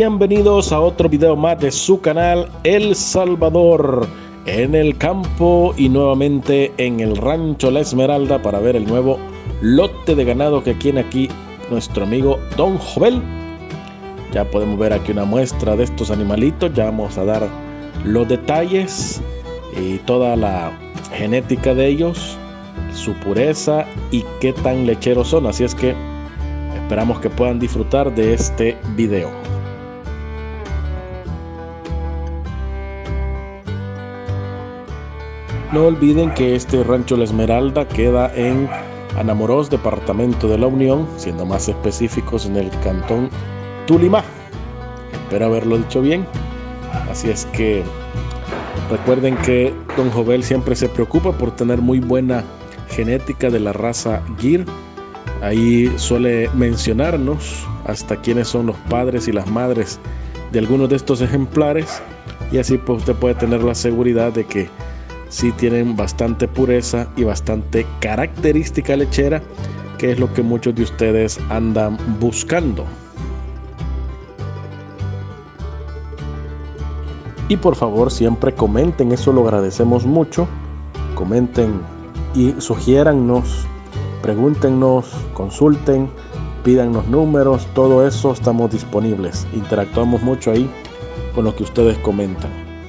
Bienvenidos a otro video más de su canal El Salvador en el campo y nuevamente en el rancho La Esmeralda para ver el nuevo lote de ganado que tiene aquí nuestro amigo Don Jovel. Ya podemos ver aquí una muestra de estos animalitos, ya vamos a dar los detalles y toda la genética de ellos, su pureza y qué tan lecheros son, así es que esperamos que puedan disfrutar de este video. No olviden que este rancho La Esmeralda queda en Anamorós, departamento de La Unión, siendo más específicos en el cantón Tulimá. Espero haberlo dicho bien. Así es que recuerden que Don Jovel siempre se preocupa por tener muy buena genética de la raza Gyr. Ahí suele mencionarnos hasta quiénes son los padres y las madres de algunos de estos ejemplares, y así pues usted puede tener la seguridad de que sí tienen bastante pureza y bastante característica lechera, que es lo que muchos de ustedes andan buscando. Y por favor siempre comenten, eso lo agradecemos mucho. Comenten y sugiérannos, pregúntenos, consulten, pídannos números, todo eso estamos disponibles. Interactuamos mucho ahí con lo que ustedes comentan.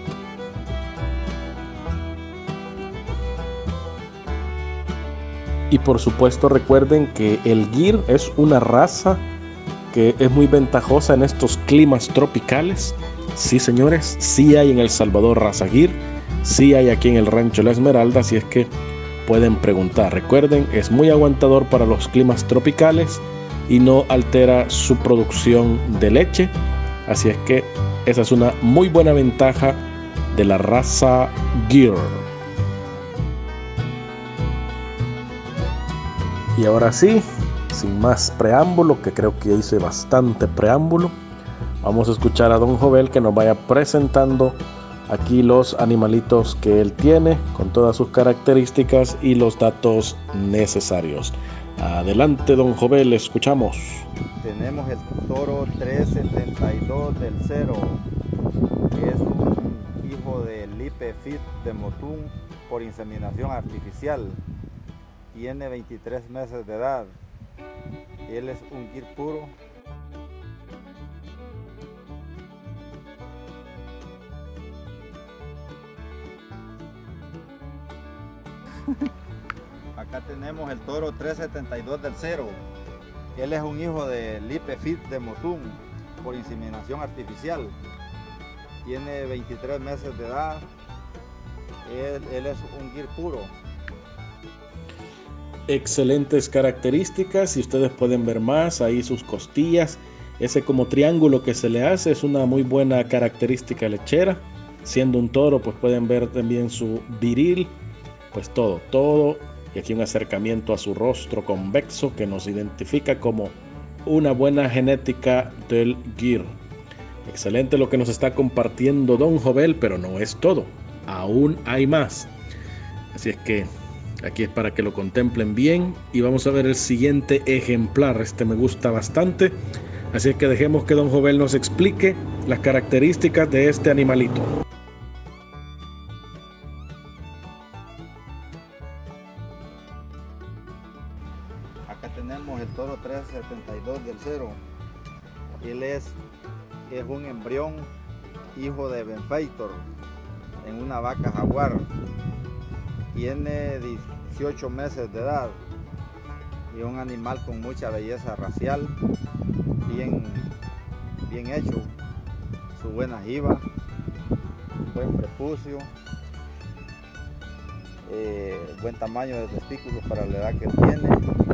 Y por supuesto recuerden que el Gyr es una raza que es muy ventajosa en estos climas tropicales. Sí, señores, sí hay en El Salvador raza Gyr, sí hay aquí en el rancho La Esmeralda, así es que pueden preguntar. Recuerden, es muy aguantador para los climas tropicales y no altera su producción de leche, así es que esa es una muy buena ventaja de la raza Gyr. Y ahora sí, sin más preámbulo, que creo que hice bastante preámbulo, vamos a escuchar a Don Jovel que nos vaya presentando aquí los animalitos que él tiene con todas sus características y los datos necesarios. Adelante, Don Jovel, escuchamos. Tenemos el toro 372 del Cero, que es un hijo de Lipe Fit de Motún por inseminación artificial. Tiene 23 meses de edad. Él es un Gyr puro. Acá tenemos el toro 372 del Cero. Él es un hijo de Lipe Fit de Motún por inseminación artificial. Tiene 23 meses de edad. Él es un Gyr puro. Excelentes características, y ustedes pueden ver más ahí sus costillas, ese como triángulo que se le hace es una muy buena característica lechera. Siendo un toro, pues pueden ver también su viril, pues todo, y aquí un acercamiento a su rostro convexo que nos identifica como una buena genética del Gyr. Excelente lo que nos está compartiendo Don Jovel, pero no es todo, aún hay más, así es que aquí es para que lo contemplen bien y vamos a ver el siguiente ejemplar. Este me gusta bastante, así es que dejemos que Don Jovel nos explique las características de este animalito. Acá tenemos el toro 372 del Cero. Él es un embrión hijo de Benfeitor en una vaca jaguar. Tiene 18 meses de edad y un animal con mucha belleza racial, bien hecho, su buena jiba, buen prepucio, buen tamaño de testículos para la edad que tiene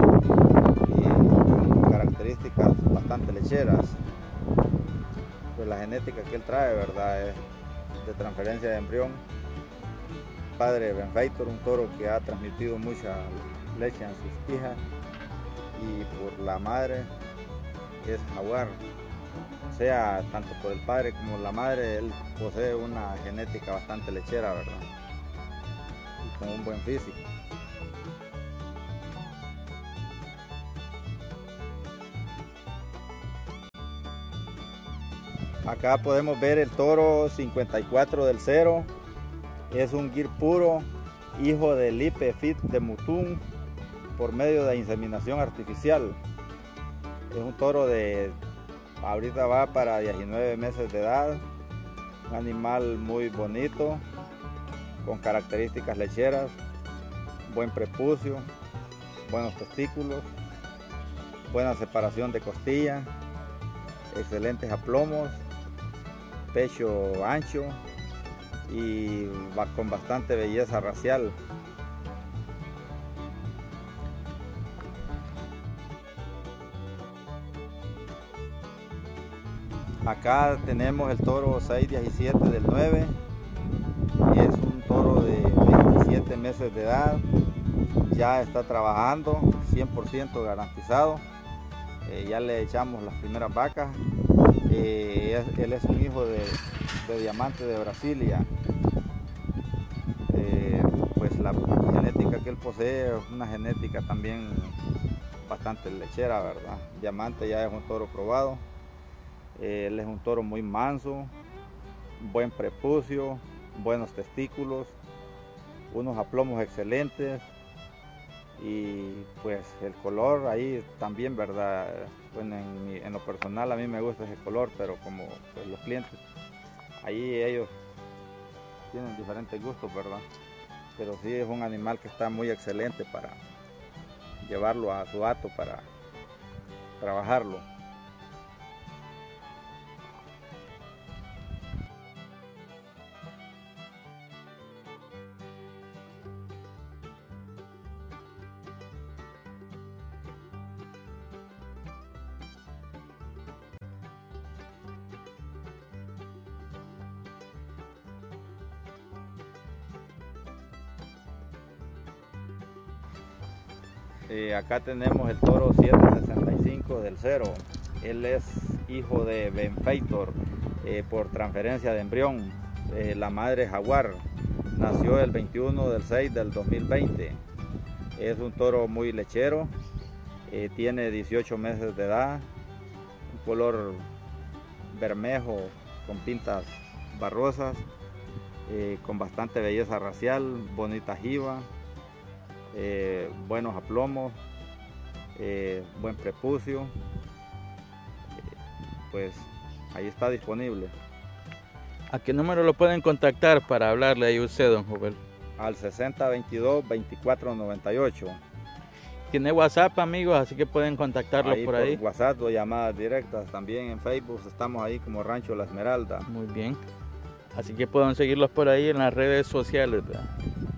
y características bastante lecheras. Pues la genética que él trae, ¿verdad?, es de transferencia de embrión. Padre Benfeitor, un toro que ha transmitido mucha leche en sus hijas, y por la madre es jaguar. O sea, tanto por el padre como la madre, él posee una genética bastante lechera, ¿verdad? Y con un buen físico. Acá podemos ver el toro 54 del 0. Es un gir puro, hijo del Lipe Fit de Mutún por medio de inseminación artificial. Es un toro ahorita va para 19 meses de edad. Un animal muy bonito, con características lecheras, buen prepucio, buenos testículos, buena separación de costilla, excelentes aplomos, pecho ancho y con bastante belleza racial. Acá tenemos el toro 617 del 9, es un toro de 27 meses de edad, ya está trabajando, 100% garantizado. Ya le echamos las primeras vacas. Él es un hijo de Diamante de Brasilia. Pues la genética que él posee es una genética también bastante lechera, ¿verdad? Diamante ya es un toro probado. Él es un toro muy manso, buen prepucio, buenos testículos, unos aplomos excelentes. Y pues el color ahí también, ¿verdad? Bueno, en lo personal a mí me gusta ese color, pero como pues, los clientes, ahí ellos tienen diferentes gustos, ¿verdad? Pero sí es un animal que está muy excelente para llevarlo a su hato, para trabajarlo. Acá tenemos el toro 765 del 0. Él es hijo de Benfeitor por transferencia de embrión. La madre Jaguar nació el 21 del 6 del 2020. Es un toro muy lechero, tiene 18 meses de edad, un color bermejo con pintas barrosas, con bastante belleza racial, bonita jiba. Buenos aplomos, buen prepucio, pues ahí está disponible. ¿A qué número lo pueden contactar para hablarle ahí usted, don Jovel? Al 6022-2498. Tiene WhatsApp, amigos, así que pueden contactarlo por ahí. WhatsApp o llamadas directas, también en Facebook estamos ahí como Rancho La Esmeralda. Muy bien, así que pueden seguirlos por ahí en las redes sociales, ¿verdad?